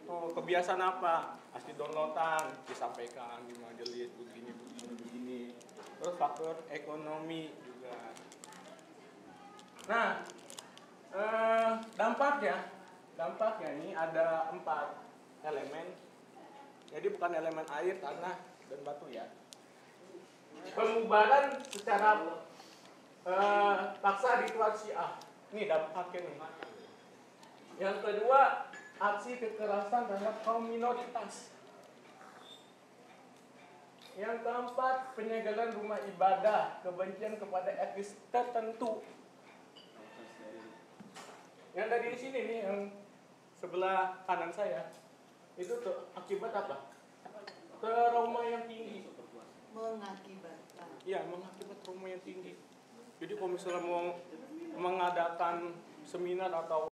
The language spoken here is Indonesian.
kebiasaan apa, asli downloadan, disampaikan di majelis begini. Terus faktor ekonomi juga. Nah, dampaknya ini ada 4 elemen. Jadi bukan elemen air, tanah, dan batu ya. Pembubaran secara paksa ritual Syiah. Ini dampaknya nih. Yang kedua, aksi kekerasan terhadap kaum minoritas. Yang keempat, penyegelan rumah ibadah, kebencian kepada etnis tertentu. Yang dari sini nih, yang sebelah kanan saya, itu tuh akibat apa? Trauma yang tinggi. Mengakibatkan. Iya, mengakibat trauma yang tinggi. Jadi kalau misalnya mau mengadakan seminar atau